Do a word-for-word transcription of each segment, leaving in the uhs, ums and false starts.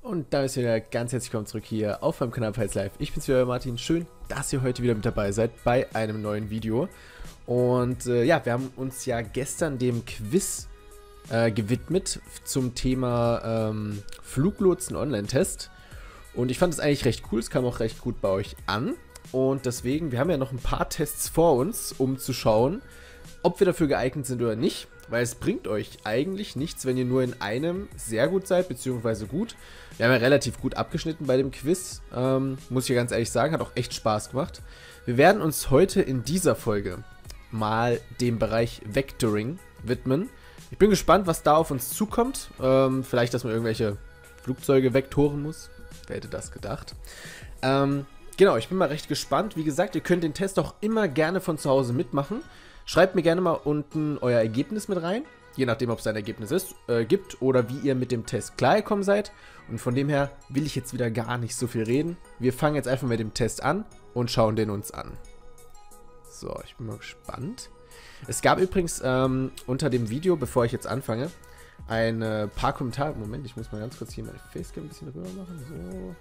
Und da ist wieder ganz herzlich willkommen zurück hier auf meinem Kanal Fights Live. Ich bin's wieder, Martin. Schön, dass ihr heute wieder mit dabei seid bei einem neuen Video. Und äh, ja, wir haben uns ja gestern dem Quiz äh, gewidmet zum Thema ähm, Fluglotsen-Online-Test. Und ich fand es eigentlich recht cool, es kam auch recht gut bei euch an. Und deswegen, wir haben ja noch ein paar Tests vor uns, um zu schauen, ob wir dafür geeignet sind oder nicht. Weil es bringt euch eigentlich nichts, wenn ihr nur in einem sehr gut seid, beziehungsweise gut. Wir haben ja relativ gut abgeschnitten bei dem Quiz, ähm, muss ich ja ganz ehrlich sagen, hat auch echt Spaß gemacht. Wir werden uns heute in dieser Folge mal dem Bereich Vectoring widmen. Ich bin gespannt, was da auf uns zukommt. Ähm, vielleicht, dass man irgendwelche Flugzeuge vektoren muss. Wer hätte das gedacht? Ähm, genau, ich bin mal recht gespannt. Wie gesagt, ihr könnt den Test auch immer gerne von zu Hause mitmachen. Schreibt mir gerne mal unten euer Ergebnis mit rein, je nachdem, ob es ein Ergebnis ist, äh, gibt oder wie ihr mit dem Test klargekommen seid. Und von dem her will ich jetzt wieder gar nicht so viel reden. Wir fangen jetzt einfach mit dem Test an und schauen den uns an. So, ich bin mal gespannt. Es gab übrigens ähm, unter dem Video, bevor ich jetzt anfange, ein äh, paar Kommentare. Moment, ich muss mal ganz kurz hier meine Facecam ein bisschen rüber machen.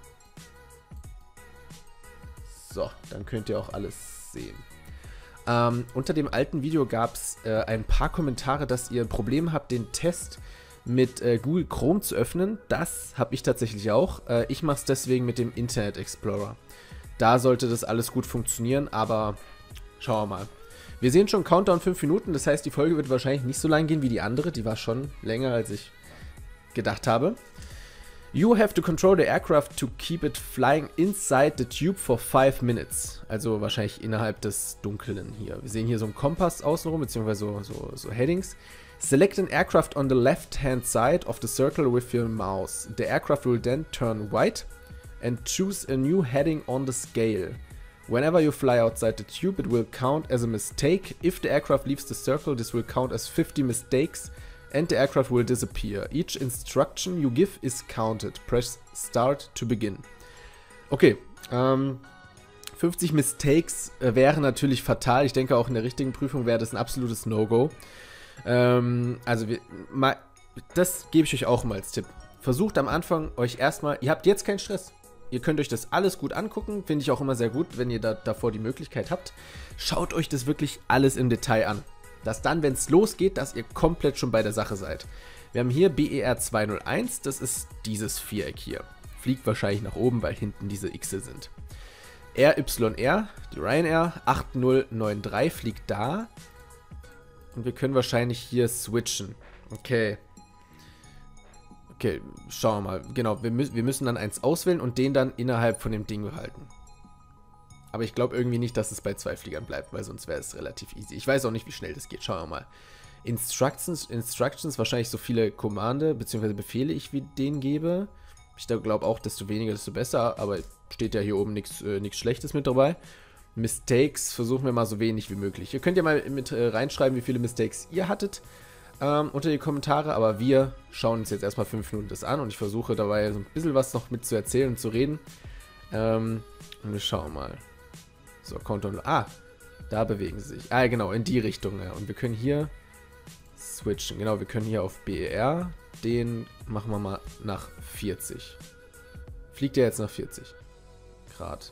So. So, dann könnt ihr auch alles sehen. Ähm, unter dem alten Video gab es äh, ein paar Kommentare, dass ihr Probleme habt, den Test mit äh, Google Chrome zu öffnen. Das habe ich tatsächlich auch. Äh, ich mache es deswegen mit dem Internet Explorer. Da sollte das alles gut funktionieren, aber schauen wir mal. Wir sehen schon Countdown fünf Minuten, das heißt, die Folge wird wahrscheinlich nicht so lang gehen wie die andere. Die war schon länger, als ich gedacht habe. You have to control the aircraft to keep it flying inside the tube for five minutes. Also wahrscheinlich innerhalb des Dunklen hier. Wir sehen hier so einen Kompass außenrum, beziehungsweise so, so, so Headings. Select an aircraft on the left hand side of the circle with your mouse. The aircraft will then turn white and choose a new heading on the scale. Whenever you fly outside the tube, it will count as a mistake. If the aircraft leaves the circle, this will count as fifty mistakes. And the aircraft will disappear. Each instruction you give is counted. Press Start to begin. Okay, ähm, fünfzig Mistakes äh, wären natürlich fatal. Ich denke, auch in der richtigen Prüfung wäre das ein absolutes No-Go. Ähm, also, wir, mal, das gebe ich euch auch mal als Tipp. Versucht am Anfang euch erstmal, ihr habt jetzt keinen Stress. Ihr könnt euch das alles gut angucken. Finde ich auch immer sehr gut, wenn ihr da, davor die Möglichkeit habt. Schaut euch das wirklich alles im Detail an. Dass dann, wenn es losgeht, dass ihr komplett schon bei der Sache seid. Wir haben hier B E R zweihunderteins, das ist dieses Viereck hier. Fliegt wahrscheinlich nach oben, weil hinten diese Xe sind. R Y R, die Ryanair, acht null neun drei fliegt da. Und wir können wahrscheinlich hier switchen. Okay. Okay, schauen wir mal. Genau, wir, mü wir müssen dann eins auswählen und den dann innerhalb von dem Ding behalten. Aber ich glaube irgendwie nicht, dass es bei zwei Fliegern bleibt, weil sonst wäre es relativ easy. Ich weiß auch nicht, wie schnell das geht. Schauen wir mal. Instructions, Instructions wahrscheinlich so viele Kommande bzw. Befehle ich wie den gebe. Ich glaube auch, desto weniger, desto besser. Aber steht ja hier oben nichts äh, nichts Schlechtes mit dabei. Mistakes versuchen wir mal so wenig wie möglich. Ihr könnt ja mal mit äh, reinschreiben, wie viele Mistakes ihr hattet ähm, unter die Kommentare. Aber wir schauen uns jetzt erstmal fünf Minuten das an. Und ich versuche dabei so ein bisschen was noch mit zu erzählen und zu reden. Ähm, und wir schauen mal. So, Countdown. Ah, da bewegen sie sich. Ah, genau, in die Richtung. Ja. Und wir können hier switchen. Genau, wir können hier auf B E R. Den machen wir mal nach vierzig. Fliegt er jetzt nach vierzig Grad?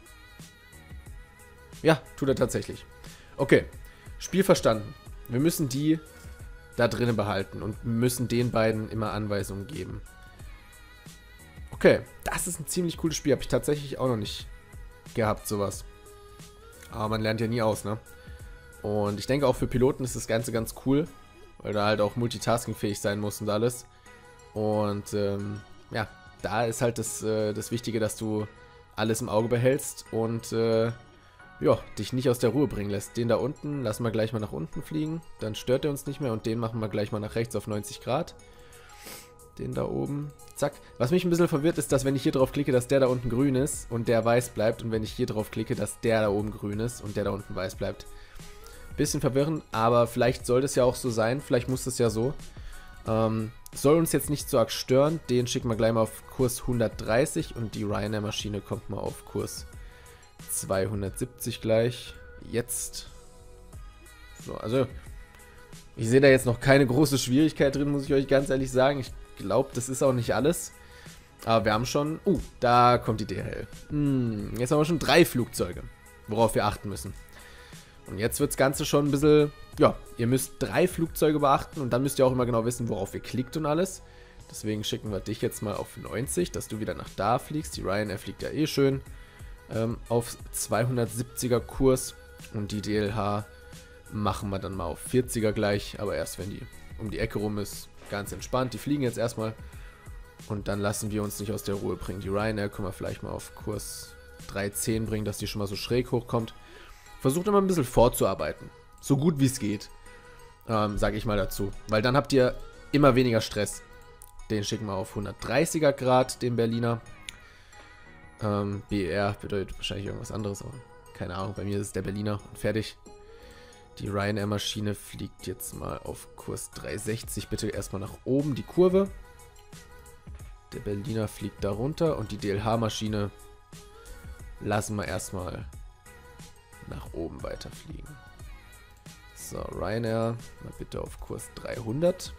Ja, tut er tatsächlich. Okay, Spiel verstanden. Wir müssen die da drinnen behalten und müssen den beiden immer Anweisungen geben. Okay, das ist ein ziemlich cooles Spiel. Habe ich tatsächlich auch noch nicht gehabt, sowas. Aber man lernt ja nie aus, ne? Und ich denke auch für Piloten ist das Ganze ganz cool, weil da halt auch multitaskingfähig sein muss und alles. Und ähm, ja, da ist halt das, äh, das Wichtige, dass du alles im Auge behältst und äh, ja, dich nicht aus der Ruhe bringen lässt. Den da unten lassen wir gleich mal nach unten fliegen, dann stört er uns nicht mehr und den machen wir gleich mal nach rechts auf neunzig Grad. Den da oben. Zack. Was mich ein bisschen verwirrt ist, dass wenn ich hier drauf klicke, dass der da unten grün ist und der weiß bleibt. Und wenn ich hier drauf klicke, dass der da oben grün ist und der da unten weiß bleibt. Bisschen verwirrend, aber vielleicht soll das ja auch so sein. Vielleicht muss das ja so. Ähm, soll uns jetzt nicht so arg stören. Den schicken wir gleich mal auf Kurs hundertdreißig und die Ryanair-Maschine kommt mal auf Kurs zweihundertsiebzig gleich. Jetzt. So, also ich sehe da jetzt noch keine große Schwierigkeit drin, muss ich euch ganz ehrlich sagen. Ich glaube, das ist auch nicht alles. Aber wir haben schon... Uh, da kommt die D H L. Hm, jetzt haben wir schon drei Flugzeuge, worauf wir achten müssen. Und jetzt wird das Ganze schon ein bisschen... Ja, ihr müsst drei Flugzeuge beachten und dann müsst ihr auch immer genau wissen, worauf ihr klickt und alles. Deswegen schicken wir dich jetzt mal auf neunzig, dass du wieder nach da fliegst. Die Ryanair fliegt ja eh schön ähm, auf zweihundertsiebziger Kurs. Und die D L H machen wir dann mal auf vierziger gleich. Aber erst wenn die um die Ecke rum ist, ganz entspannt. Die fliegen jetzt erstmal. Und dann lassen wir uns nicht aus der Ruhe bringen. Die Ryanair können wir vielleicht mal auf Kurs dreihundertzehn bringen, dass die schon mal so schräg hochkommt. Versucht immer ein bisschen vorzuarbeiten. So gut wie es geht. Ähm, sage ich mal dazu. Weil dann habt ihr immer weniger Stress. Den schicken wir auf hundertdreißiger Grad, den Berliner. Ähm, B E R bedeutet wahrscheinlich irgendwas anderes, aber keine Ahnung. Bei mir ist es der Berliner und fertig. Die Ryanair-Maschine fliegt jetzt mal auf Kurs dreihundertsechzig. Bitte erstmal nach oben die Kurve. Der Berliner fliegt da runter und die D L H-Maschine lassen wir erstmal nach oben weiterfliegen. So, Ryanair, mal bitte auf Kurs dreihundert.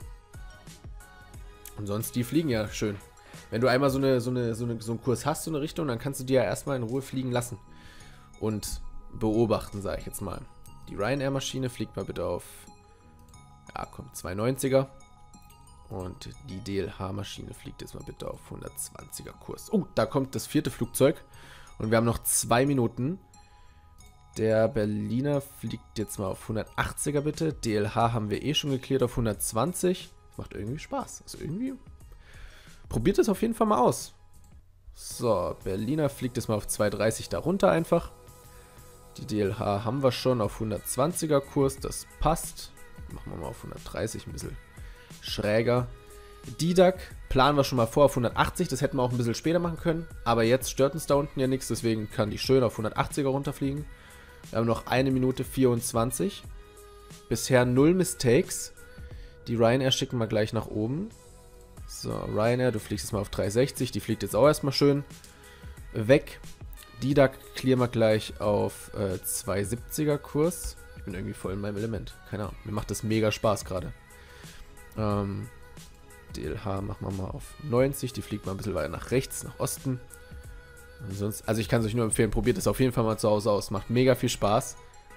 Und sonst, die fliegen ja schön. Wenn du einmal so, eine, so, eine, so, eine, so einen Kurs hast, so eine Richtung, dann kannst du die ja erstmal in Ruhe fliegen lassen. Und beobachten, sage ich jetzt mal. Die Ryanair-Maschine fliegt mal bitte auf, ja komm, zweihundertneunziger. Und die D L H-Maschine fliegt jetzt mal bitte auf hundertzwanziger Kurs. Oh, da kommt das vierte Flugzeug. Und wir haben noch zwei Minuten. Der Berliner fliegt jetzt mal auf hundertachtziger bitte. D L H haben wir eh schon geklärt auf hundertzwanzig. Macht irgendwie Spaß. Also irgendwie... Probiert es auf jeden Fall mal aus. So, Berliner fliegt jetzt mal auf zweihundertdreißig darunter einfach. Die D L H haben wir schon auf hundertzwanziger Kurs. Das passt. Machen wir mal auf hundertdreißig, ein bisschen schräger. D D A C planen wir schon mal vor auf hundertachtzig. Das hätten wir auch ein bisschen später machen können. Aber jetzt stört uns da unten ja nichts. Deswegen kann die schön auf hundertachtziger runterfliegen. Wir haben noch eine Minute vierundzwanzig. Bisher null Mistakes. Die Ryanair schicken wir gleich nach oben. So, Ryanair, du fliegst jetzt mal auf dreihundertsechzig. Die fliegt jetzt auch erstmal schön weg. D D A C clearen wir gleich auf äh, zweihundertsiebziger Kurs. Ich bin irgendwie voll in meinem Element. Keine Ahnung. Mir macht das mega Spaß gerade. Ähm, D L H machen wir mal auf neunzig. Die fliegt mal ein bisschen weiter nach rechts, nach Osten. Ansonsten, also ich kann es euch nur empfehlen, probiert es auf jeden Fall mal zu Hause aus. Macht mega viel Spaß.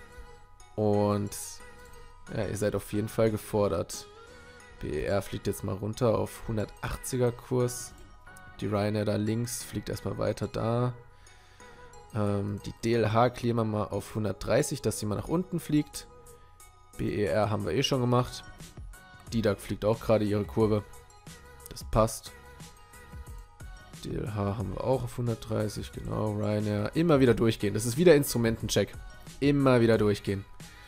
Und ja, ihr seid auf jeden Fall gefordert. B E R fliegt jetzt mal runter auf hundertachtziger Kurs. Die Ryanair da links fliegt erstmal weiter da. Ähm, die D L H clearen wir mal auf hundertdreißig, dass sie mal nach unten fliegt. B E R haben wir eh schon gemacht. D D A C fliegt auch gerade ihre Kurve. Das passt. D L H haben wir auch auf hundertdreißig, genau. Ryanair. Immer wieder durchgehen. Das ist wieder Instrumentencheck. Immer wieder durchgehen.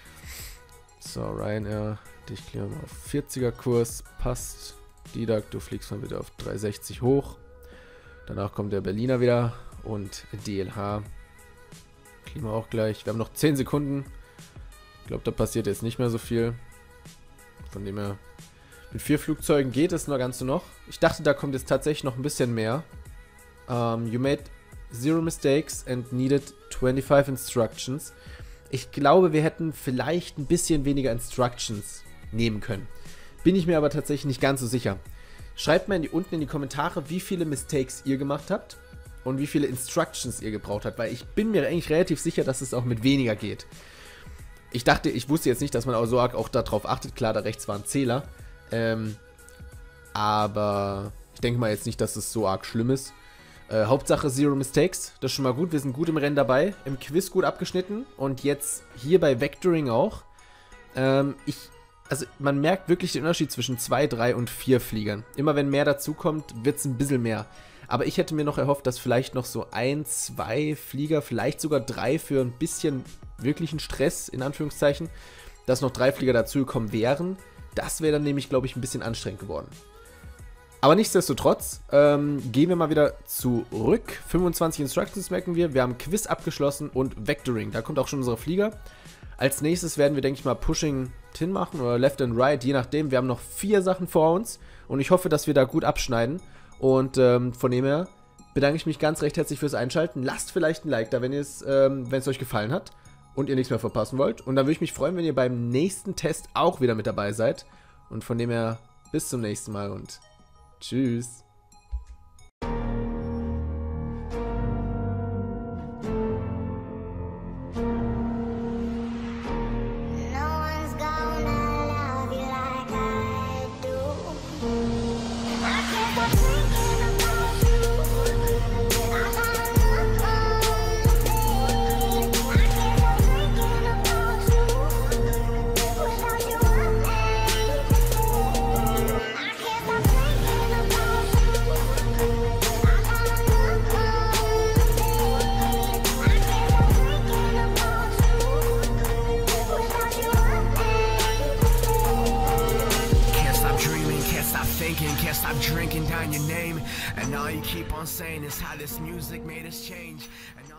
So, Ryanair. Dich klären wir auf vierziger Kurs. Passt. D D A C, du fliegst mal wieder auf dreihundertsechzig hoch. Danach kommt der Berliner wieder. Und D L H. Klima auch gleich. Wir haben noch zehn Sekunden. Ich glaube, da passiert jetzt nicht mehr so viel. Von dem her. Mit vier Flugzeugen geht es nur ganz so noch. Ich dachte, da kommt jetzt tatsächlich noch ein bisschen mehr. Um, you made zero mistakes and needed twenty-five instructions. Ich glaube, wir hätten vielleicht ein bisschen weniger Instructions nehmen können. Bin ich mir aber tatsächlich nicht ganz so sicher. Schreibt mal in die, unten in die Kommentare, wie viele Mistakes ihr gemacht habt und wie viele Instructions ihr gebraucht habt, weil ich bin mir eigentlich relativ sicher, dass es auch mit weniger geht. Ich dachte, ich wusste jetzt nicht, dass man auch so arg auch darauf achtet. Klar, da rechts war ein Zähler. Ähm, aber ich denke mal jetzt nicht, dass es so arg schlimm ist. Äh, Hauptsache Zero Mistakes, das ist schon mal gut. Wir sind gut im Rennen dabei, im Quiz gut abgeschnitten und jetzt hier bei Vectoring auch. Ähm, ich, also man merkt wirklich den Unterschied zwischen zwei, drei und vier Fliegern. Immer wenn mehr dazu kommt, wird es ein bisschen mehr. Aber ich hätte mir noch erhofft, dass vielleicht noch so ein, zwei Flieger, vielleicht sogar drei für ein bisschen wirklichen Stress, in Anführungszeichen, dass noch drei Flieger dazugekommen wären. Das wäre dann nämlich, glaube ich, ein bisschen anstrengend geworden. Aber nichtsdestotrotz, ähm, gehen wir mal wieder zurück. fünfundzwanzig Instructions merken wir. Wir haben Quiz abgeschlossen und Vectoring. Da kommt auch schon unser Flieger. Als nächstes werden wir, denke ich mal, Pushing Tin machen oder Left and Right, je nachdem. Wir haben noch vier Sachen vor uns und ich hoffe, dass wir da gut abschneiden. Und ähm, von dem her bedanke ich mich ganz recht herzlich fürs Einschalten. Lasst vielleicht ein Like da, wenn es ähm, wenn es euch gefallen hat und ihr nichts mehr verpassen wollt. Und dann würde ich mich freuen, wenn ihr beim nächsten Test auch wieder mit dabei seid. Und von dem her bis zum nächsten Mal und tschüss. fame. And all you keep on saying is how this music made us change. And